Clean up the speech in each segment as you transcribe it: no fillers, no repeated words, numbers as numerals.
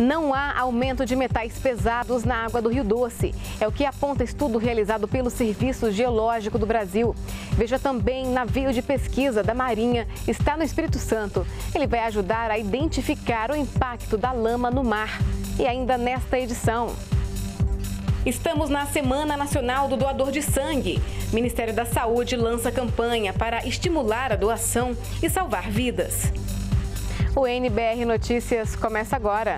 Não há aumento de metais pesados na água do Rio Doce. É o que aponta estudo realizado pelo Serviço Geológico do Brasil. Veja também, navio de pesquisa da Marinha está no Espírito Santo. Ele vai ajudar a identificar o impacto da lama no mar. E ainda nesta edição... Estamos na Semana Nacional do Doador de Sangue. O Ministério da Saúde lança campanha para estimular a doação e salvar vidas. O NBR Notícias começa agora.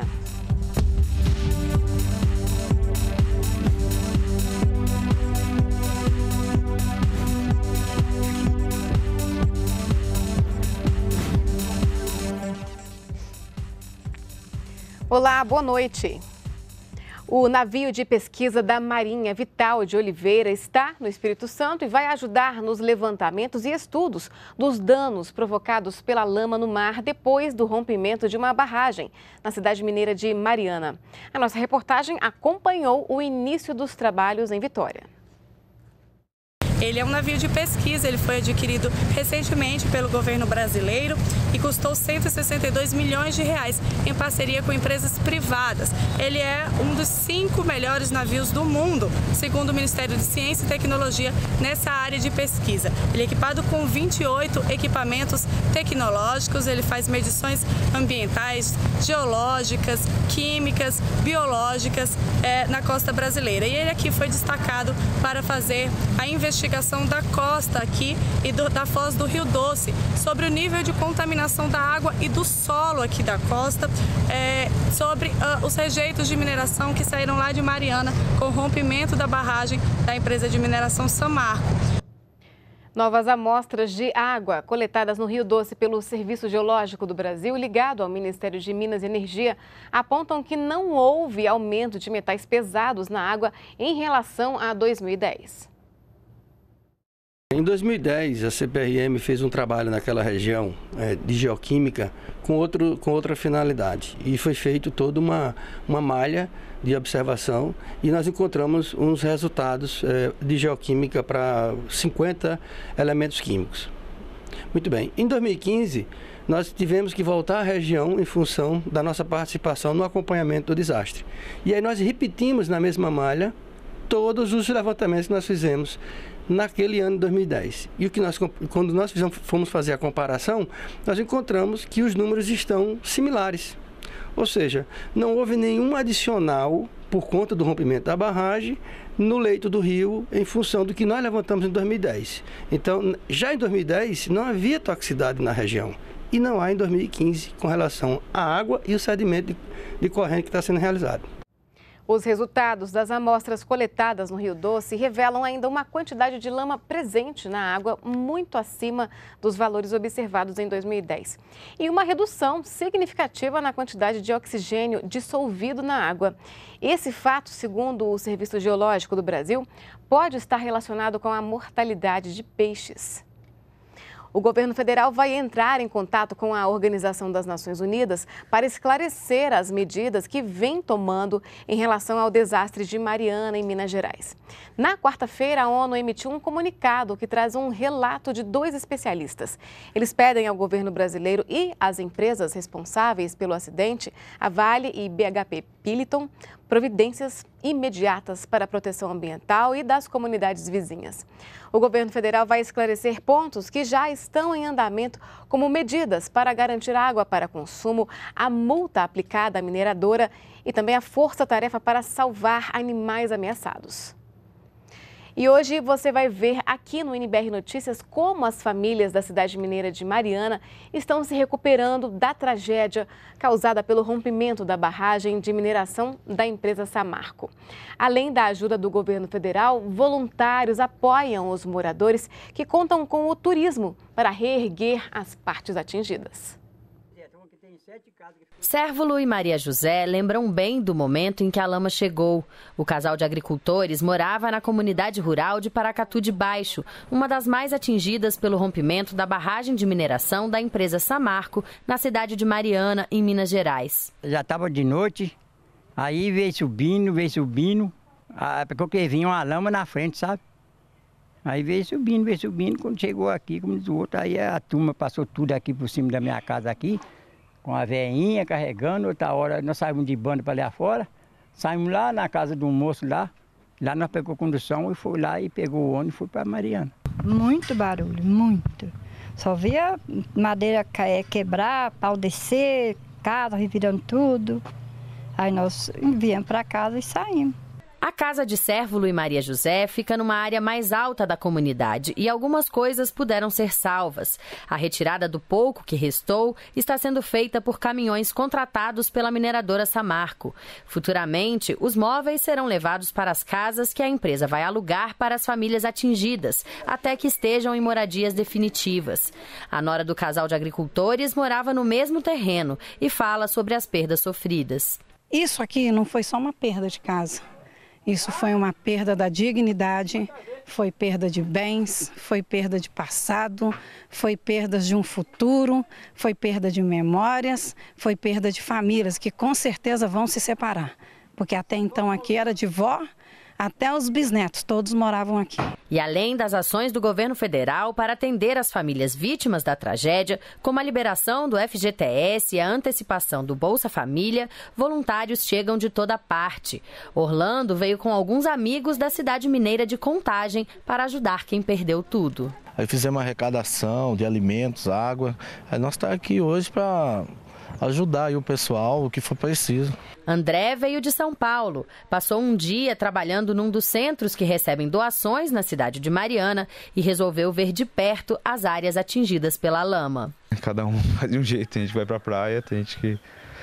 Olá, boa noite. O navio de pesquisa da Marinha Vital de Oliveira está no Espírito Santo e vai ajudar nos levantamentos e estudos dos danos provocados pela lama no mar depois do rompimento de uma barragem na cidade mineira de Mariana. A nossa reportagem acompanhou o início dos trabalhos em Vitória. Ele é um navio de pesquisa, ele foi adquirido recentemente pelo governo brasileiro e custou 162 milhões de reais em parceria com empresas privadas. Ele é um dos 5 melhores navios do mundo, segundo o Ministério de Ciência e Tecnologia, nessa área de pesquisa. Ele é equipado com 28 equipamentos tecnológicos, ele faz medições ambientais, geológicas, químicas, biológicas na costa brasileira. E ele aqui foi destacado para fazer a investigação da costa aqui e da foz do Rio Doce, sobre o nível de contaminação da água e do solo aqui da costa, sobre os rejeitos de mineração que saíram lá de Mariana com o rompimento da barragem da empresa de mineração Samarco. Novas amostras de água coletadas no Rio Doce pelo Serviço Geológico do Brasil, ligado ao Ministério de Minas e Energia, apontam que não houve aumento de metais pesados na água em relação a 2010. Em 2010, a CPRM fez um trabalho naquela região de geoquímica com outra finalidade. E foi feito toda uma malha de observação e nós encontramos uns resultados de geoquímica para 50 elementos químicos. Muito bem. Em 2015, nós tivemos que voltar à região em função da nossa participação no acompanhamento do desastre. E aí nós repetimos na mesma malha todos os levantamentos que nós fizemos naquele ano de 2010. E quando nós fomos fazer a comparação, nós encontramos que os números estão similares. Ou seja, não houve nenhum adicional por conta do rompimento da barragem no leito do rio em função do que nós levantamos em 2010. Então, já em 2010, não havia toxicidade na região. E não há em 2015 com relação à água e o sedimento de corrente que está sendo realizado. Os resultados das amostras coletadas no Rio Doce revelam ainda uma quantidade de lama presente na água muito acima dos valores observados em 2010 e uma redução significativa na quantidade de oxigênio dissolvido na água. Esse fato, segundo o Serviço Geológico do Brasil, pode estar relacionado com a mortalidade de peixes. O governo federal vai entrar em contato com a Organização das Nações Unidas para esclarecer as medidas que vem tomando em relação ao desastre de Mariana, em Minas Gerais. Na quarta-feira, a ONU emitiu um comunicado que traz um relato de 2 especialistas. Eles pedem ao governo brasileiro e às empresas responsáveis pelo acidente, a Vale e BHP Billiton, providências imediatas para a proteção ambiental e das comunidades vizinhas. O governo federal vai esclarecer pontos que já estão em andamento, como medidas para garantir água para consumo, a multa aplicada à mineradora e também a força-tarefa para salvar animais ameaçados. E hoje você vai ver aqui no NBR Notícias como as famílias da cidade mineira de Mariana estão se recuperando da tragédia causada pelo rompimento da barragem de mineração da empresa Samarco. Além da ajuda do governo federal, voluntários apoiam os moradores que contam com o turismo para reerguer as partes atingidas. Sérvulo e Maria José lembram bem do momento em que a lama chegou. O casal de agricultores morava na comunidade rural de Paracatu de Baixo, uma das mais atingidas pelo rompimento da barragem de mineração da empresa Samarco, na cidade de Mariana, em Minas Gerais. Já estava de noite, aí veio subindo, porque vinha uma lama na frente, sabe? Aí veio subindo, quando chegou aqui, como diz o outro, aí a turma passou tudo aqui por cima da minha casa aqui. com a veinha carregando, outra hora nós saímos de banda para lá fora, saímos lá na casa de um moço lá nós pegou condução e foi lá e pegou o ônibus e foi para Mariana. Muito barulho, muito. Só via madeira quebrar, pau descer, casa revirando tudo. Aí nós viemos para casa e saímos. A casa de Cérvulo e Maria José fica numa área mais alta da comunidade e algumas coisas puderam ser salvas. A retirada do pouco que restou está sendo feita por caminhões contratados pela mineradora Samarco. Futuramente, os móveis serão levados para as casas que a empresa vai alugar para as famílias atingidas, até que estejam em moradias definitivas. A nora do casal de agricultores morava no mesmo terreno e fala sobre as perdas sofridas. Isso aqui não foi só uma perda de casa. Isso foi uma perda da dignidade, foi perda de bens, foi perda de passado, foi perda de um futuro, foi perda de memórias, foi perda de famílias que com certeza vão se separar. Porque até então aqui era de vó até os bisnetos, todos moravam aqui. E além das ações do governo federal para atender as famílias vítimas da tragédia, como a liberação do FGTS e a antecipação do Bolsa Família, voluntários chegam de toda parte. Orlando veio com alguns amigos da cidade mineira de Contagem para ajudar quem perdeu tudo. Aí fizemos uma arrecadação de alimentos, água. Aí nós estamos aqui hoje para ajudar aí o pessoal, o que for preciso. André veio de São Paulo. Passou um dia trabalhando num dos centros que recebem doações na cidade de Mariana e resolveu ver de perto as áreas atingidas pela lama. Cada um faz de um jeito. Tem gente que vai para a praia, tem gente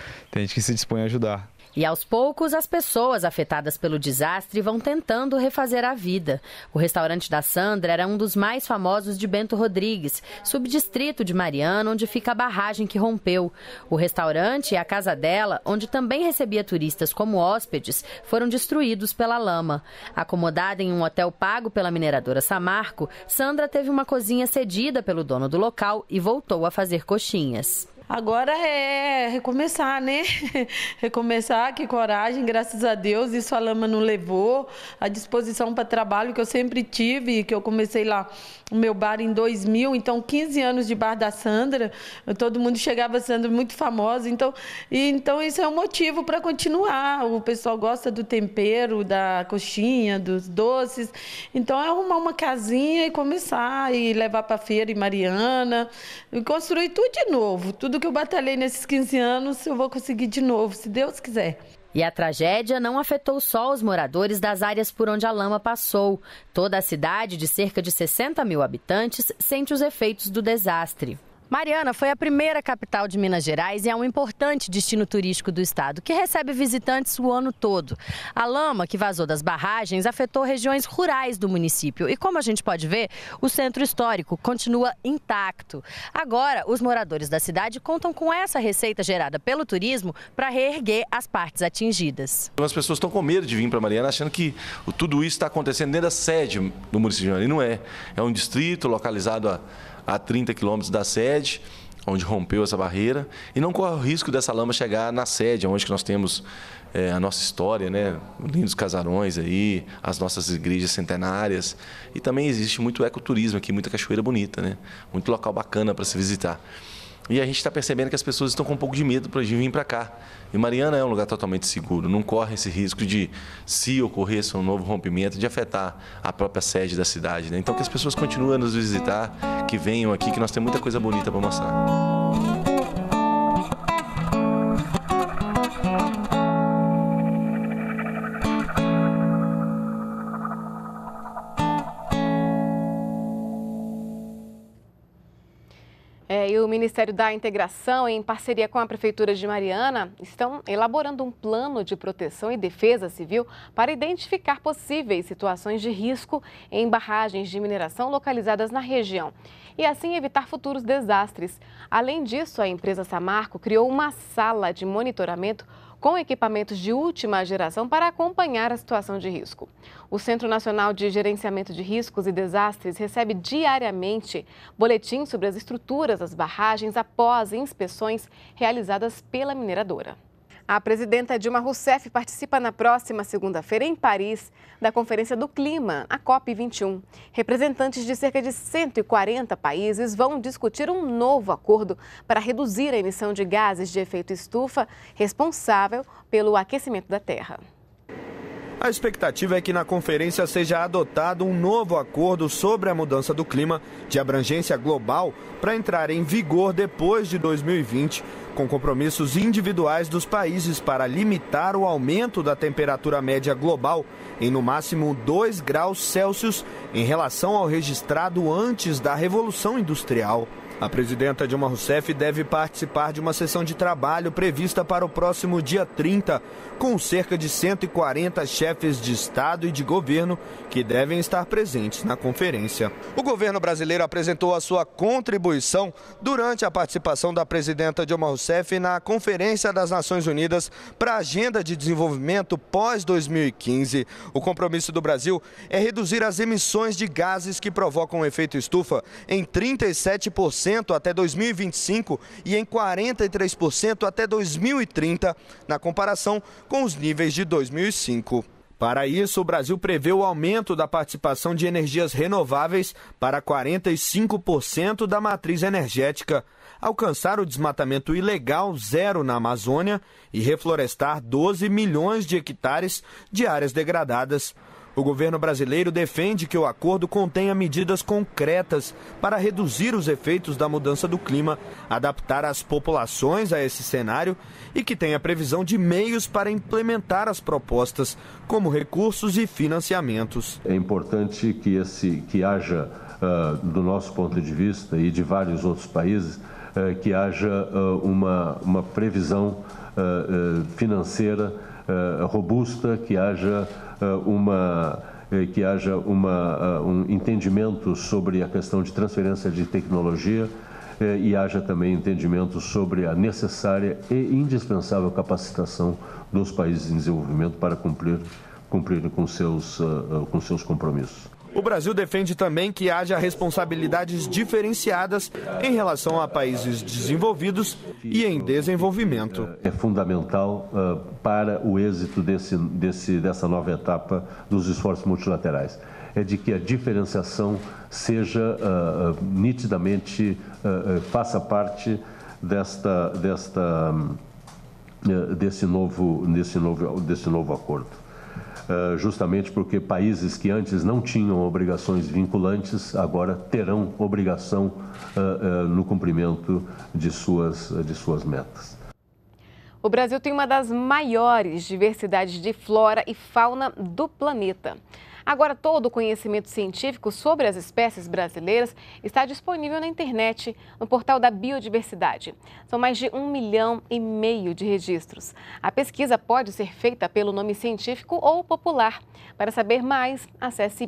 que se dispõe a ajudar. E aos poucos, as pessoas afetadas pelo desastre vão tentando refazer a vida. O restaurante da Sandra era um dos mais famosos de Bento Rodrigues, subdistrito de Mariana, onde fica a barragem que rompeu. O restaurante e a casa dela, onde também recebia turistas como hóspedes, foram destruídos pela lama. Acomodada em um hotel pago pela mineradora Samarco, Sandra teve uma cozinha cedida pelo dono do local e voltou a fazer coxinhas. Agora é recomeçar, né? Recomeçar, que coragem, graças a Deus, isso a lama não levou. A disposição para trabalho que eu sempre tive, que eu comecei lá o meu bar em 2000, então 15 anos de bar da Sandra, todo mundo chegava a Sandra muito famosa, então isso é um motivo para continuar. O pessoal gosta do tempero, da coxinha, dos doces, então é arrumar uma casinha e começar, e levar para a feira em Mariana, e construir tudo de novo, tudo que eu batalhei nesses 15 anos, eu vou conseguir de novo, se Deus quiser. E a tragédia não afetou só os moradores das áreas por onde a lama passou. Toda a cidade, de cerca de 60 mil habitantes, sente os efeitos do desastre. Mariana foi a primeira capital de Minas Gerais e é um importante destino turístico do estado, que recebe visitantes o ano todo. A lama que vazou das barragens afetou regiões rurais do município e, como a gente pode ver, o centro histórico continua intacto. Agora, os moradores da cidade contam com essa receita gerada pelo turismo para reerguer as partes atingidas. As pessoas estão com medo de vir para Mariana, achando que tudo isso está acontecendo dentro da sede do município. E não é. É um distrito localizado a 30 quilômetros da sede, onde rompeu essa barreira, e não corre o risco dessa lama chegar na sede, onde que nós temos a nossa história, né? Lindos casarões aí, as nossas igrejas centenárias, e também existe muito ecoturismo aqui, muita cachoeira bonita, né? Muito local bacana para se visitar. E a gente está percebendo que as pessoas estão com um pouco de medo para vir para cá. E Mariana é um lugar totalmente seguro, não corre esse risco de, se ocorresse um novo rompimento, de afetar a própria sede da cidade, né? Então que as pessoas continuem a nos visitar, que venham aqui, que nós temos muita coisa bonita para mostrar. E o Ministério da Integração, em parceria com a Prefeitura de Mariana, estão elaborando um plano de proteção e defesa civil para identificar possíveis situações de risco em barragens de mineração localizadas na região e assim evitar futuros desastres. Além disso, a empresa Samarco criou uma sala de monitoramento com equipamentos de última geração para acompanhar a situação de risco. O Centro Nacional de Gerenciamento de Riscos e Desastres recebe diariamente boletins sobre as estruturas das barragens após inspeções realizadas pela mineradora. A presidenta Dilma Rousseff participa na próxima segunda-feira em Paris da Conferência do Clima, a COP21. Representantes de cerca de 140 países vão discutir um novo acordo para reduzir a emissão de gases de efeito estufa responsável pelo aquecimento da Terra. A expectativa é que na conferência seja adotado um novo acordo sobre a mudança do clima de abrangência global para entrar em vigor depois de 2020, com compromissos individuais dos países para limitar o aumento da temperatura média global em no máximo 2 graus Celsius em relação ao registrado antes da Revolução Industrial. A presidenta Dilma Rousseff deve participar de uma sessão de trabalho prevista para o próximo dia 30, com cerca de 140 chefes de Estado e de governo que devem estar presentes na conferência. O governo brasileiro apresentou a sua contribuição durante a participação da presidenta Dilma Rousseff na Conferência das Nações Unidas para a Agenda de Desenvolvimento pós-2015. O compromisso do Brasil é reduzir as emissões de gases que provocam efeito estufa em 37% até 2025 e em 43% até 2030, na comparação com os níveis de 2005. Para isso, o Brasil prevê o aumento da participação de energias renováveis para 45% da matriz energética, alcançar o desmatamento ilegal zero na Amazônia e reflorestar 12 milhões de hectares de áreas degradadas. O governo brasileiro defende que o acordo contenha medidas concretas para reduzir os efeitos da mudança do clima, adaptar as populações a esse cenário e que tenha previsão de meios para implementar as propostas, como recursos e financiamentos. É importante que haja, do nosso ponto de vista e de vários outros países, que haja uma previsão financeira robusta, que haja um entendimento sobre a questão de transferência de tecnologia e haja também entendimento sobre a necessária e indispensável capacitação dos países em desenvolvimento para cumprir com seus compromissos. O Brasil defende também que haja responsabilidades diferenciadas em relação a países desenvolvidos e em desenvolvimento. É fundamental para o êxito dessa nova etapa dos esforços multilaterais. É de que a diferenciação seja nitidamente, faça parte desse novo acordo. Justamente porque países que antes não tinham obrigações vinculantes, agora terão obrigação no cumprimento de suas metas. O Brasil tem uma das maiores diversidades de flora e fauna do planeta. Agora, todo o conhecimento científico sobre as espécies brasileiras está disponível na internet, no portal da Biodiversidade. São mais de 1,5 milhão de registros. A pesquisa pode ser feita pelo nome científico ou popular. Para saber mais, acesse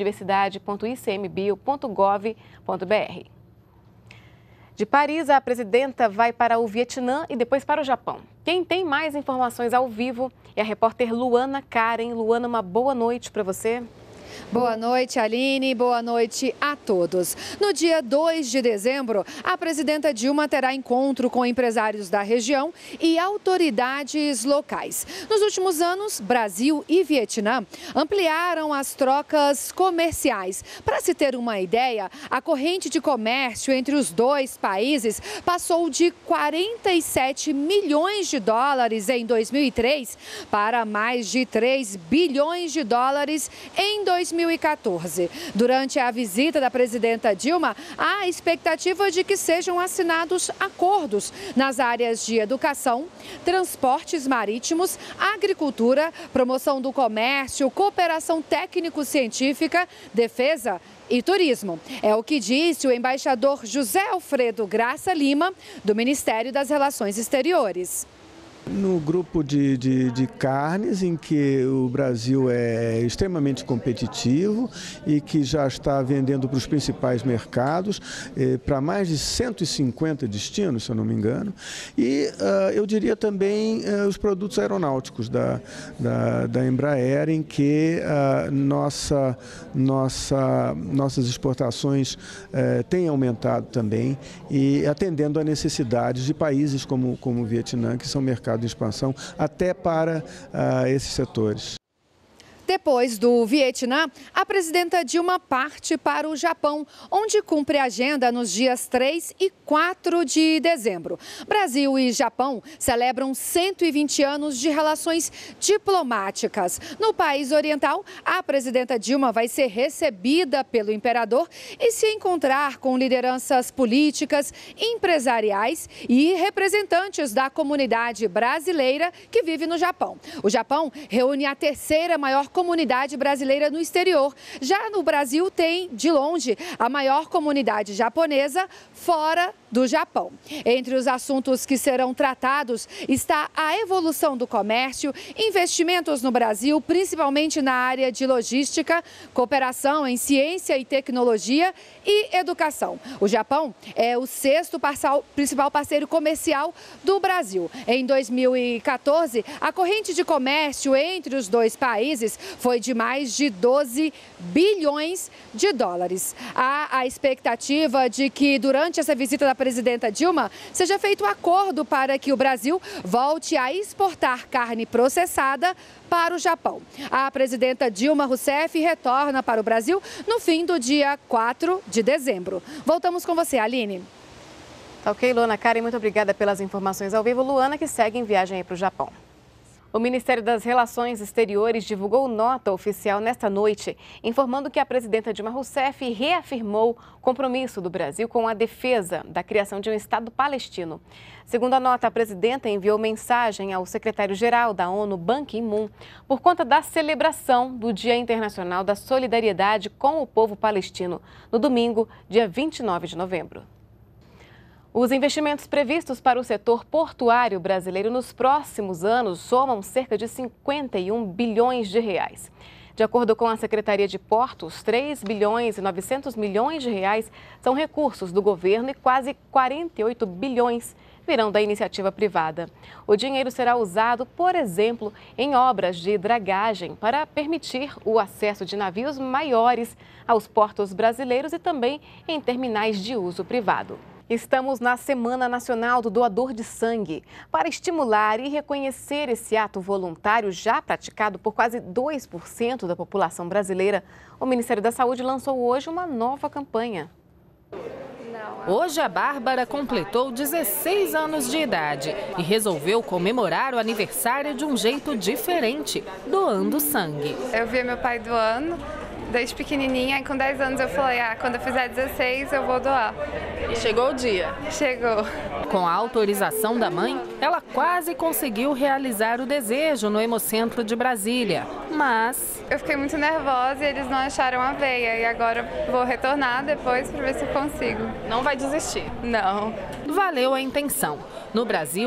biodiversidade.icmbio.gov.br. De Paris, a presidenta vai para o Vietnã e depois para o Japão. Quem tem mais informações ao vivo é a repórter Luana Karen. Luana, uma boa noite para você. Boa noite, Aline. Boa noite a todos. No dia 2 de dezembro, a presidenta Dilma terá encontro com empresários da região e autoridades locais. Nos últimos anos, Brasil e Vietnã ampliaram as trocas comerciais. Para se ter uma ideia, a corrente de comércio entre os dois países passou de 47 milhões de dólares em 2003 para mais de 3 bilhões de dólares em 2014. Durante a visita da presidenta Dilma, há a expectativa de que sejam assinados acordos nas áreas de educação, transportes marítimos, agricultura, promoção do comércio, cooperação técnico-científica, defesa e turismo. É o que disse o embaixador José Alfredo Graça Lima, do Ministério das Relações Exteriores. No grupo de carnes, em que o Brasil é extremamente competitivo e que já está vendendo para os principais mercados, para mais de 150 destinos, se eu não me engano. E eu diria também os produtos aeronáuticos da Embraer, em que nossas exportações têm aumentado também, e atendendo a necessidades de países como o Vietnã, que são mercados mercado de expansão até para esses setores. Depois do Vietnã, a presidenta Dilma parte para o Japão, onde cumpre a agenda nos dias 3 e 4 de dezembro. Brasil e Japão celebram 120 anos de relações diplomáticas. No país oriental, a presidenta Dilma vai ser recebida pelo imperador e se encontrar com lideranças políticas, empresariais e representantes da comunidade brasileira que vive no Japão. O Japão reúne a terceira maior comunidade brasileira no exterior. Já no Brasil tem, de longe, a maior comunidade japonesa fora do Japão. Entre os assuntos que serão tratados está a evolução do comércio, investimentos no Brasil, principalmente na área de logística, cooperação em ciência e tecnologia e educação. O Japão é o sexto principal parceiro comercial do Brasil. Em 2014, a corrente de comércio entre os dois países foi de mais de 12 bilhões de dólares. Há a expectativa de que durante essa visita da presidenta Dilma seja feito um acordo para que o Brasil volte a exportar carne processada para o Japão. A presidenta Dilma Rousseff retorna para o Brasil no fim do dia 4 de dezembro. Voltamos com você, Aline. Ok, Luana Karen, muito obrigada pelas informações ao vivo. Luana, que segue em viagem aí para o Japão. O Ministério das Relações Exteriores divulgou nota oficial nesta noite, informando que a presidenta Dilma Rousseff reafirmou o compromisso do Brasil com a defesa da criação de um Estado palestino. Segundo a nota, a presidenta enviou mensagem ao secretário-geral da ONU, Ban Ki-moon, por conta da celebração do Dia Internacional da Solidariedade com o povo palestino, no domingo, dia 29 de novembro. Os investimentos previstos para o setor portuário brasileiro nos próximos anos somam cerca de 51 bilhões de reais. De acordo com a Secretaria de Portos, 3 bilhões e 900 milhões de reais são recursos do governo e quase 48 bilhões virão da iniciativa privada. O dinheiro será usado, por exemplo, em obras de dragagem para permitir o acesso de navios maiores aos portos brasileiros e também em terminais de uso privado. Estamos na Semana Nacional do Doador de Sangue. Para estimular e reconhecer esse ato voluntário já praticado por quase 2% da população brasileira, o Ministério da Saúde lançou hoje uma nova campanha. Hoje a Bárbara completou 16 anos de idade e resolveu comemorar o aniversário de um jeito diferente, doando sangue. Eu vi meu pai doando desde pequenininha e com 10 anos eu falei, quando eu fizer 16 eu vou doar. E chegou o dia? Chegou. Com a autorização da mãe, ela quase conseguiu realizar o desejo no Hemocentro de Brasília, mas... Eu fiquei muito nervosa e eles não acharam a veia e agora vou retornar depois para ver se eu consigo. Não vai desistir? Não. Valeu a intenção. No Brasil,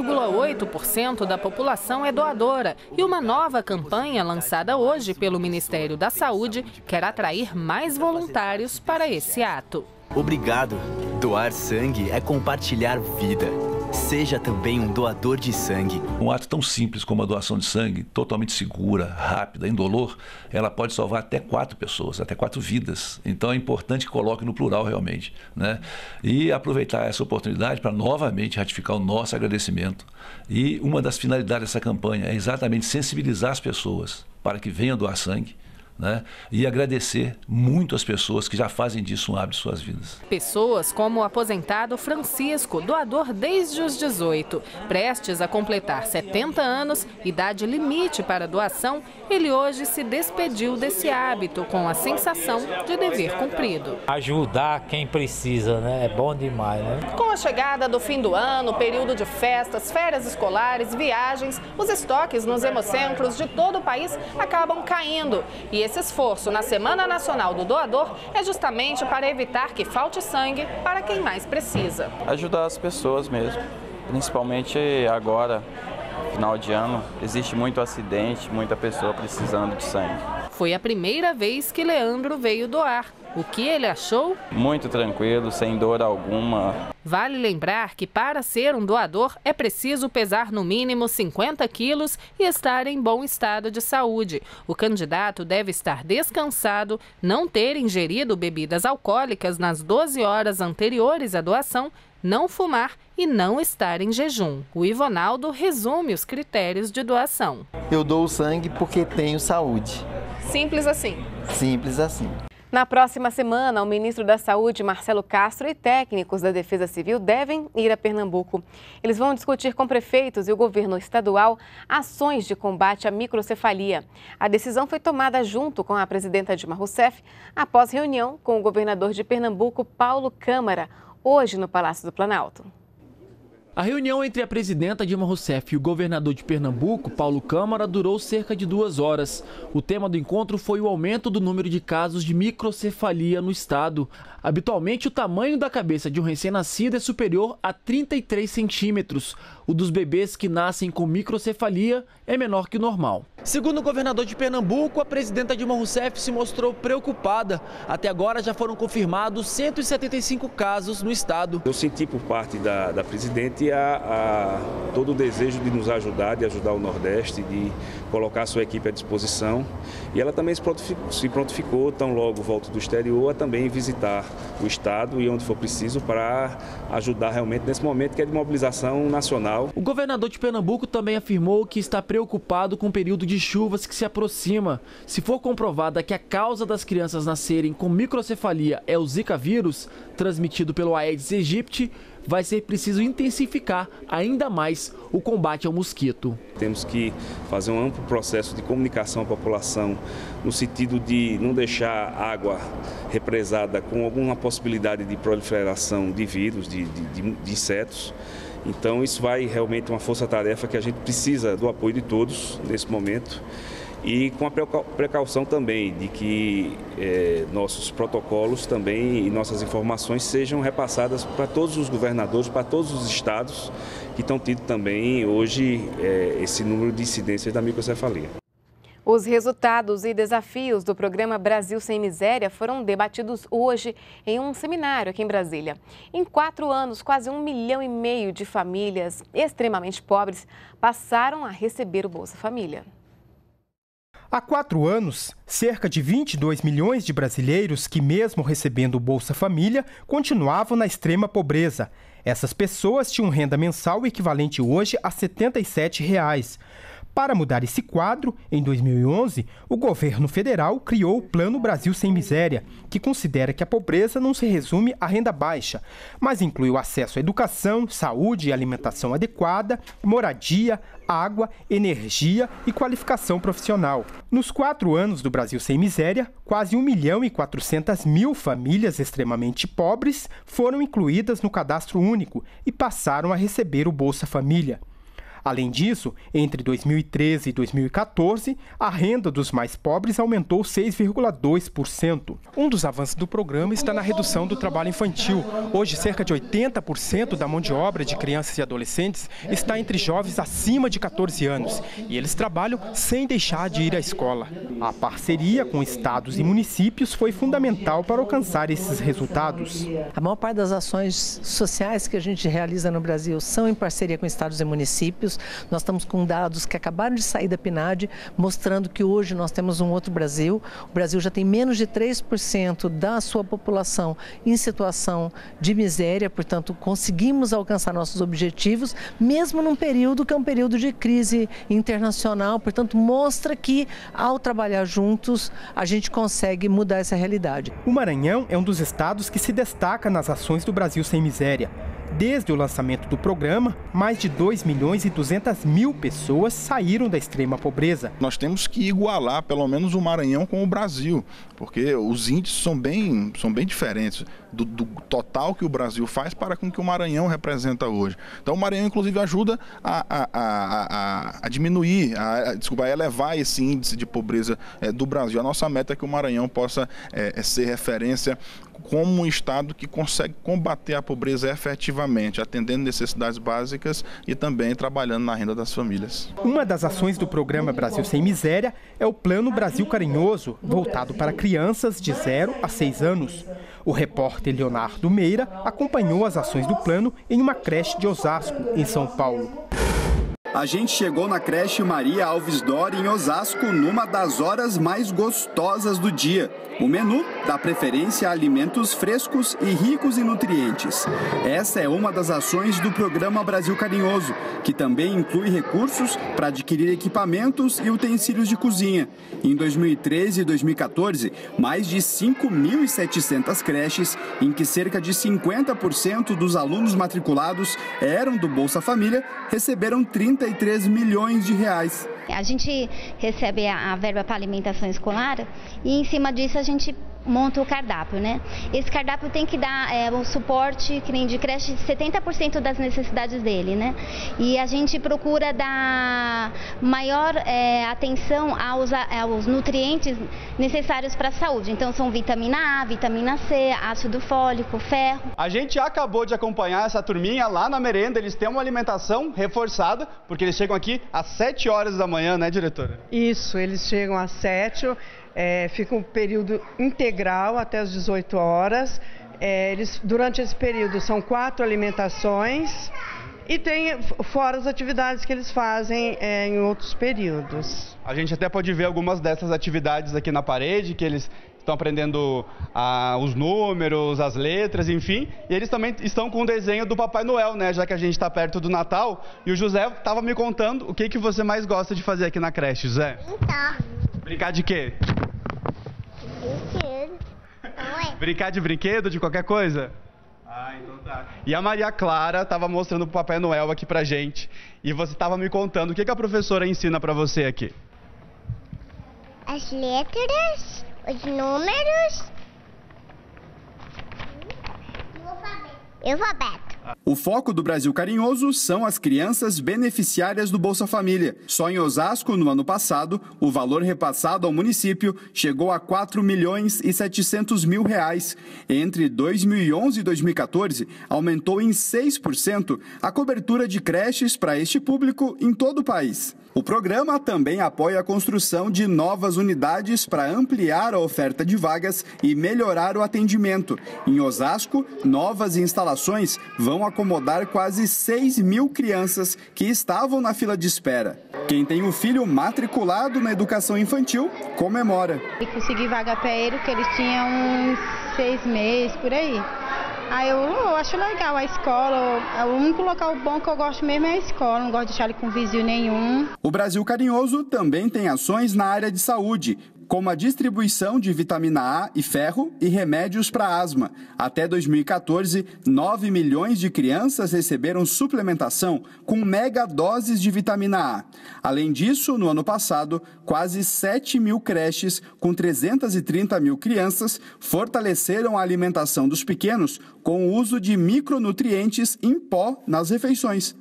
1,8% da população é doadora e uma nova campanha lançada hoje pelo Ministério da Saúde quer atrair mais voluntários para esse ato. Obrigado. Doar sangue é compartilhar vida. Seja também um doador de sangue. Um ato tão simples como a doação de sangue, totalmente segura, rápida, indolor, ela pode salvar até 4 pessoas, até 4 vidas. Então é importante que coloque no plural realmente, né? E aproveitar essa oportunidade para novamente ratificar o nosso agradecimento. E uma das finalidades dessa campanha é exatamente sensibilizar as pessoas para que venham doar sangue, né? E agradecer muito as pessoas que já fazem disso um hábito de suas vidas. Pessoas como o aposentado Francisco, doador desde os 18. Prestes a completar 70 anos, idade limite para doação, ele hoje se despediu desse hábito com a sensação de dever cumprido. Ajudar quem precisa, né? É bom demais, né? Com a chegada do fim do ano, período de festas, férias escolares, viagens, os estoques nos hemocentros de todo o país acabam caindo. E esse esforço na Semana Nacional do Doador é justamente para evitar que falte sangue para quem mais precisa. Ajudar as pessoas mesmo, principalmente agora, final de ano, existe muito acidente, muita pessoa precisando de sangue. Foi a primeira vez que Leandro veio doar. O que ele achou? Muito tranquilo, sem dor alguma. Vale lembrar que para ser um doador é preciso pesar no mínimo 50 quilos e estar em bom estado de saúde. O candidato deve estar descansado, não ter ingerido bebidas alcoólicas nas 12 horas anteriores à doação, não fumar e não estar em jejum. O Ivonaldo resume os critérios de doação. Eu dou o sangue porque tenho saúde. Simples assim. Simples assim. Na próxima semana, o ministro da Saúde, Marcelo Castro, e técnicos da Defesa Civil devem ir a Pernambuco. Eles vão discutir com prefeitos e o governo estadual ações de combate à microcefalia. A decisão foi tomada junto com a presidenta Dilma Rousseff, após reunião com o governador de Pernambuco, Paulo Câmara, hoje no Palácio do Planalto. A reunião entre a presidenta Dilma Rousseff e o governador de Pernambuco, Paulo Câmara, durou cerca de 2 horas. O tema do encontro foi o aumento do número de casos de microcefalia no estado. Habitualmente, o tamanho da cabeça de um recém-nascido é superior a 33 centímetros. O dos bebês que nascem com microcefalia é menor que o normal. Segundo o governador de Pernambuco, a presidenta Dilma Rousseff se mostrou preocupada. Até agora já foram confirmados 175 casos no estado. Eu senti por parte da presidente todo o desejo de nos ajudar, de ajudar o Nordeste, de colocar a sua equipe à disposição. E ela também se prontificou, tão logo volta do exterior, a também visitar o estado e onde for preciso para ajudar realmente nesse momento que é de mobilização nacional. O governador de Pernambuco também afirmou que está preocupado com o período de chuvas que se aproxima. Se for comprovada que a causa das crianças nascerem com microcefalia é o Zika vírus, transmitido pelo Aedes aegypti, vai ser preciso intensificar ainda mais o combate ao mosquito. Temos que fazer um amplo processo de comunicação à população, no sentido de não deixar água represada com alguma possibilidade de proliferação de vírus, de insetos. Então isso vai realmente uma força-tarefa que a gente precisa do apoio de todos nesse momento. E com a precaução também de que nossos protocolos também e nossas informações sejam repassadas para todos os governadores, para todos os estados que estão tendo também hoje esse número de incidências da microcefalia. Os resultados e desafios do programa Brasil Sem Miséria foram debatidos hoje em um seminário aqui em Brasília. Em 4 anos, quase 1,5 milhão de famílias extremamente pobres passaram a receber o Bolsa Família. Há 4 anos, cerca de 22 milhões de brasileiros que, mesmo recebendo o Bolsa Família, continuavam na extrema pobreza. Essas pessoas tinham renda mensal equivalente hoje a R$ 77. Para mudar esse quadro, em 2011, o governo federal criou o Plano Brasil Sem Miséria, que considera que a pobreza não se resume à renda baixa, mas inclui o acesso à educação, saúde e alimentação adequada, moradia, água, energia e qualificação profissional. Nos 4 anos do Brasil Sem Miséria, quase 1.400.000 famílias extremamente pobres foram incluídas no cadastro único e passaram a receber o Bolsa Família. Além disso, entre 2013 e 2014, a renda dos mais pobres aumentou 6,2%. Um dos avanços do programa está na redução do trabalho infantil. Hoje, cerca de 80% da mão de obra de crianças e adolescentes está entre jovens acima de 14 anos e eles trabalham sem deixar de ir à escola. A parceria com estados e municípios foi fundamental para alcançar esses resultados. A maior parte das ações sociais que a gente realiza no Brasil são em parceria com estados e municípios. Nós estamos com dados que acabaram de sair da PNAD, mostrando que hoje nós temos um outro Brasil. O Brasil já tem menos de 3% da sua população em situação de miséria, portanto, conseguimos alcançar nossos objetivos, mesmo num período que é um período de crise internacional. Portanto, mostra que, ao trabalhar juntos, a gente consegue mudar essa realidade. O Maranhão é um dos estados que se destaca nas ações do Brasil Sem Miséria. Desde o lançamento do programa, mais de 2.200.000 pessoas saíram da extrema pobreza. Nós temos que igualar pelo menos o Maranhão com o Brasil, porque os índices são bem diferentes do total que o Brasil faz para com que o Maranhão representa hoje. Então o Maranhão inclusive ajuda a diminuir, a elevar esse índice de pobreza do Brasil. A nossa meta é que o Maranhão possa ser referência como um estado que consegue combater a pobreza efetivamente, atendendo necessidades básicas e também trabalhando na renda das famílias. Uma das ações do programa Brasil Sem Miséria é o Plano Brasil Carinhoso, voltado para crianças de 0 a 6 anos. O repórter Leonardo Meira acompanhou as ações do plano em uma creche de Osasco, em São Paulo. A gente chegou na creche Maria Alves Dori, em Osasco, numa das horas mais gostosas do dia. O menu dá preferência a alimentos frescos e ricos em nutrientes. Essa é uma das ações do programa Brasil Carinhoso, que também inclui recursos para adquirir equipamentos e utensílios de cozinha. Em 2013 e 2014, mais de 5.700 creches, em que cerca de 50% dos alunos matriculados eram do Bolsa Família, receberam 33 milhões de reais. A gente recebe a verba para alimentação escolar e em cima disso a gente monta o cardápio, né? Esse cardápio tem que dar o suporte, que nem de creche, 70% das necessidades dele, né? E a gente procura dar maior atenção aos nutrientes necessários para a saúde. Então são vitamina A, vitamina C, ácido fólico, ferro. A gente acabou de acompanhar essa turminha lá na merenda. Eles têm uma alimentação reforçada, porque eles chegam aqui às 7 horas da manhã, né, diretora? Isso, eles chegam às 7 horas. Fica um período integral até as 18 horas. Durante esse período são 4 alimentações e tem fora as atividades que eles fazem em outros períodos. A gente até pode ver algumas dessas atividades aqui na parede, que eles estão aprendendo os números, as letras, enfim. E eles também estão com o desenho do Papai Noel, né? Já que a gente está perto do Natal. E o José estava me contando o que você mais gosta de fazer aqui na creche, José. Brincar. Brincar de quê? Brinquedo. Brincar de brinquedo, de qualquer coisa? Então tá. E a Maria Clara estava mostrando o Papai Noel aqui pra gente. E você estava me contando o que a professora ensina pra você aqui. As letras, os números e o alfabeto. O foco do Brasil Carinhoso são as crianças beneficiárias do Bolsa Família. Só em Osasco, no ano passado, o valor repassado ao município chegou a R$ 4.700.000. Entre 2011 e 2014, aumentou em 6% a cobertura de creches para este público em todo o país. O programa também apoia a construção de novas unidades para ampliar a oferta de vagas e melhorar o atendimento. Em Osasco, novas instalações vão acomodar quase 6.000 crianças que estavam na fila de espera. Quem tem um filho matriculado na educação infantil comemora. E consegui vaga para ele, que ele tinha uns 6 meses, por aí. Aí eu acho legal a escola, o único local bom que eu gosto mesmo é a escola, não gosto de deixar ele com vizinho nenhum. O Brasil Carinhoso também tem ações na área de saúde, como a distribuição de vitamina A e ferro e remédios para asma. Até 2014, 9 milhões de crianças receberam suplementação com megadoses de vitamina A. Além disso, no ano passado, quase 7.000 creches com 330 mil crianças fortaleceram a alimentação dos pequenos com o uso de micronutrientes em pó nas refeições.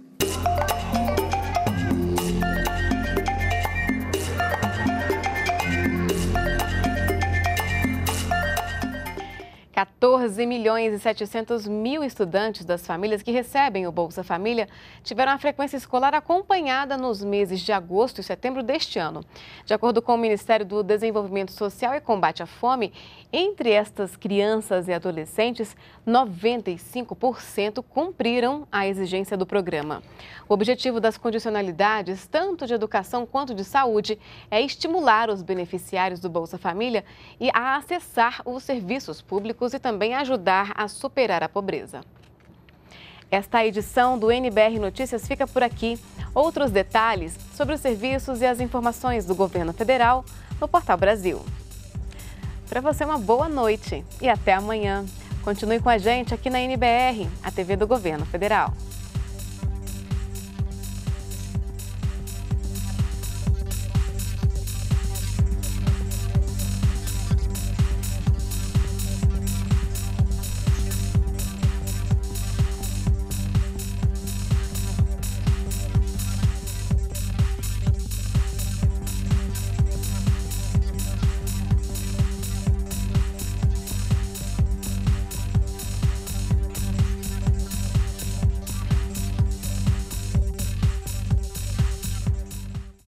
14.700.000 estudantes das famílias que recebem o Bolsa Família tiveram a frequência escolar acompanhada nos meses de agosto e setembro deste ano. De acordo com o Ministério do Desenvolvimento Social e Combate à Fome, entre estas crianças e adolescentes, 95% cumpriram a exigência do programa. O objetivo das condicionalidades, tanto de educação quanto de saúde, é estimular os beneficiários do Bolsa Família e a acessar os serviços públicos e também ajudar a superar a pobreza. Esta edição do NBR Notícias fica por aqui. Outros detalhes sobre os serviços e as informações do governo federal no Portal Brasil. Para você, uma boa noite e até amanhã. Continue com a gente aqui na NBR, a TV do Governo Federal.